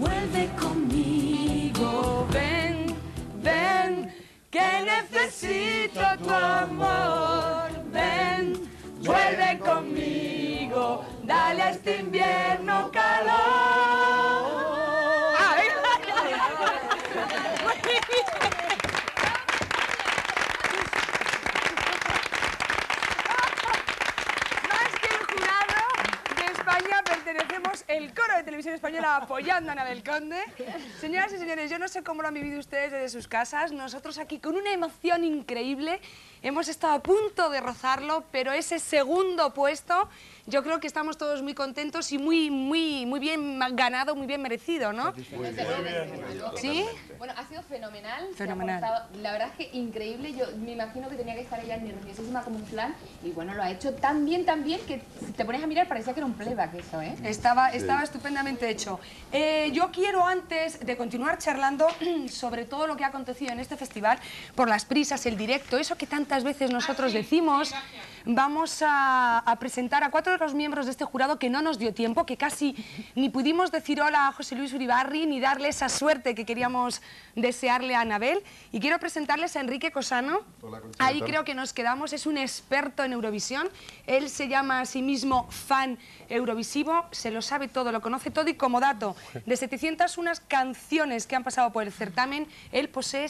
vuelve conmigo. Ven, ven, que necesito tu amor. Ven, vuelve conmigo, dale a este invierno calor. ¡Ay! Más que el jurado de España, pertenecemos el coro de Televisión Española apoyando a Anabel Conde. Señoras y señores, yo no sé cómo lo han vivido ustedes desde sus casas. Nosotros aquí con una emoción increíble hemos estado a punto de rozarlo, pero ese segundo puesto yo creo que estamos todos muy contentos y muy bien ganado, muy bien merecido, ¿no? Muy bien. ¿Sí? Bueno, ha sido fenomenal. Fenomenal. Se ha portado, la verdad es que increíble. Yo me imagino que tenía que estar ella nerviosísima como un flan. Y bueno, lo ha hecho tan bien, que si te pones a mirar parecía que era un playback eso, ¿eh? Estaba estupendamente hecho. Yo quiero, antes de continuar charlando sobre todo lo que ha acontecido en este festival, por las prisas, el directo, eso que tantas veces nosotros decimos, vamos a presentar a 4 de los miembros de este jurado que no nos dio tiempo, que casi ni pudimos decir hola a José Luis Uribarri ni darle esa suerte que queríamos desearle a Anabel. Y quiero presentarles a Enrique Cosano. Hola, ahí creo que nos quedamos, es un experto en Eurovisión. Él se llama a sí mismo fan eurovisivo, se lo sabe todo, lo conoce todo, y como dato, de 701 canciones que han pasado por el certamen, él posee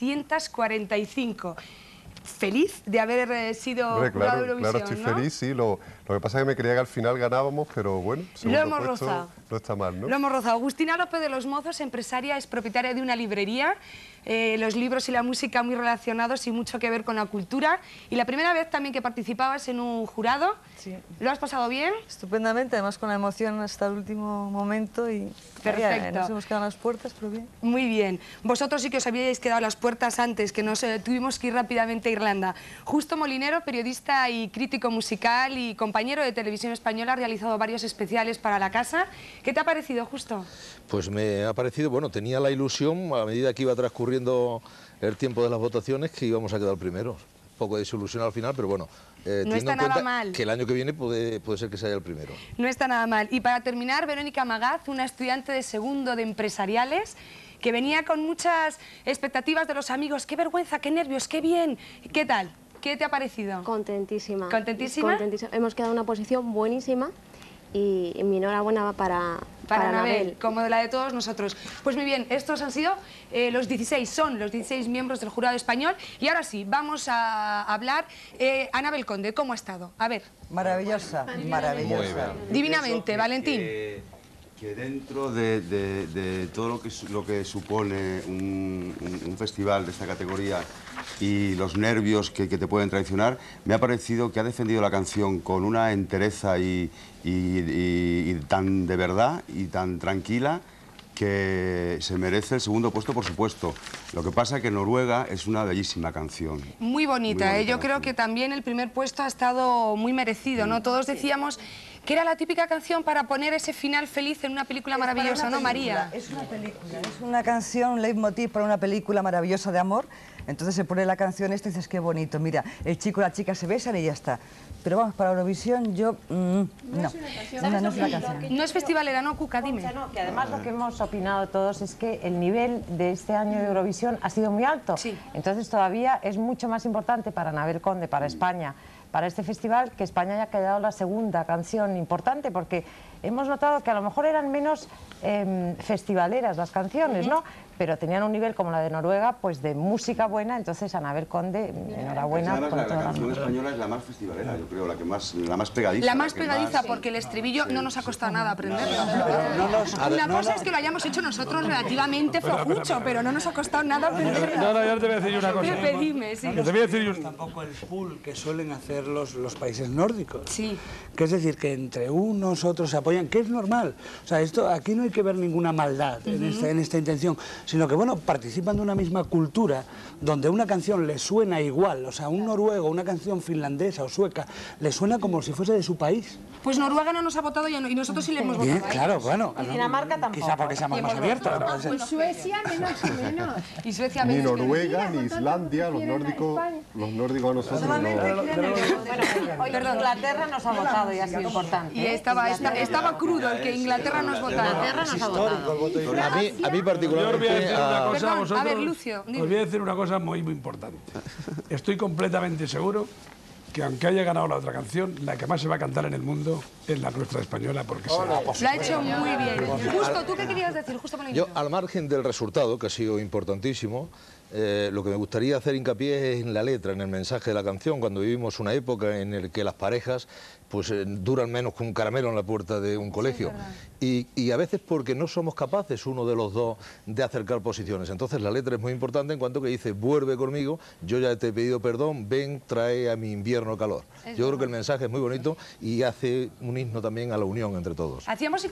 645. Feliz de haber sido jurado de Eurovisión, claro, estoy ¿no? feliz, sí. Lo que pasa es que me creía que al final ganábamos, pero bueno, Lo hemos puesto, rozado. no está mal, ¿no? Lo hemos rozado. Agustina López de los Mozos, empresaria, es propietaria de una librería. Los libros y la música muy relacionados y mucho que ver con la cultura. Y la primera vez también que participabas en un jurado. Sí. ¿Lo has pasado bien? Estupendamente, además con la emoción hasta el último momento y Perfecto. nos hemos quedado a las puertas, pero bien. Muy bien. Vosotros sí que os habíais quedado a las puertas antes, que nos tuvimos que ir rápidamente a Irlanda. Justo Molinero, periodista y crítico musical y compañero de Televisión Española, ha realizado varios especiales para la casa. ¿Qué te ha parecido, Justo? Pues me ha parecido, bueno, tenía la ilusión, a medida que iba transcurriendo el tiempo de las votaciones, que íbamos a quedar primeros. Un poco de desilusión al final, pero bueno, teniendo está en nada cuenta mal. que el año que viene puede ser que sea el primero. No está nada mal. Y para terminar, Verónica Magaz, una estudiante de segundo de empresariales, que venía con muchas expectativas de los amigos. ¡Qué vergüenza, qué nervios, qué bien! ¿Qué tal? ¿Qué te ha parecido? Contentísima. ¿Contentísima? Contentísima. Hemos quedado en una posición buenísima y mi enhorabuena va para Anabel, como de la de todos nosotros. Pues muy bien, estos han sido los 16 miembros del jurado español. Y ahora sí, vamos a hablar. Anabel Conde, ¿cómo ha estado? A ver. Maravillosa, maravillosa. Divinamente, Valentín. Que dentro de todo lo que supone un festival de esta categoría y los nervios que te pueden traicionar, me ha parecido que ha defendido la canción con una entereza y tan de verdad y tan tranquila, que se merece el segundo puesto, por supuesto. Lo que pasa es que Noruega es una bellísima canción. Muy bonita, Yo creo que también el primer puesto ha estado muy merecido, ¿no? Todos decíamos que era la típica canción para poner ese final feliz en una película maravillosa, ¿no, María? Es una película, es una canción, un leitmotiv para una película maravillosa de amor. Entonces se pone la canción esta y dices, qué bonito, mira, el chico y la chica se besan y ya está. Pero vamos, para Eurovisión yo... no es una canción. No es festivalera, ¿no, Cuca? Dime. No, que además lo que hemos opinado todos es que el nivel de este año de Eurovisión ha sido muy alto. Sí. Entonces todavía es mucho más importante para Anabel Conde, para España, para este festival, que España haya quedado la segunda canción importante, porque hemos notado que a lo mejor eran menos festivaleras las canciones, ¿no? Pero tenían un nivel como la de Noruega, pues de música buena. Entonces Anabel Conde, enhorabuena. Además, la canción española es la más festivalera, yo creo, la más pegadiza. La más pegadiza, porque el estribillo no nos ha costado nada aprenderlo. Una cosa es que lo hayamos hecho nosotros relativamente flojucho, pero no nos ha costado nada aprenderlo. No, yo te voy a decir una cosa. Pepe, dime, sí. Te voy a decir tampoco el pool que suelen hacer los países nórdicos. Sí. Que es decir, que entre unos, otros se apoyan, que es normal. O sea, aquí no hay que ver ninguna maldad en esta intención, sino que, bueno, participan de una misma cultura donde una canción les suena igual. O sea, un noruego, una canción finlandesa o sueca, les suena como si fuese de su país. Pues Noruega no nos ha votado y nosotros sí le hemos votado. Bien, claro, bueno. Y Dinamarca tampoco. Quizá porque seamos más abiertos. Pues Suecia menos. Y Suecia Ni menos. Noruega, ni Islandia, los nórdicos a nosotros no. Oye, Inglaterra nos ha votado y ha sido importante. Y estaba crudo el que Inglaterra nos votara. Inglaterra nos ha votado. A mí Yo os voy a decir particularmente... una cosa a Perdón, vosotros. a ver, Lucio, dime. Os voy a decir una cosa muy importante. Estoy completamente seguro que aunque haya ganado la otra canción, la que más se va a cantar en el mundo es la nuestra española, porque Lo ha hecho muy bien. Justo, ¿tú qué querías decir? Justo para el Yo, inicio. al margen del resultado, que ha sido importantísimo, lo que me gustaría hacer hincapié es en la letra, en el mensaje de la canción, cuando vivimos una época en la que las parejas pues duran menos que un caramelo en la puerta de un colegio. Y a veces porque no somos capaces uno de los dos de acercar posiciones. Entonces la letra es muy importante en cuanto que dice, vuelve conmigo, yo ya te he pedido perdón, ven, trae a mi invierno calor. Yo creo que el mensaje es muy bonito y hace un himno también a la unión entre todos. Hacíamos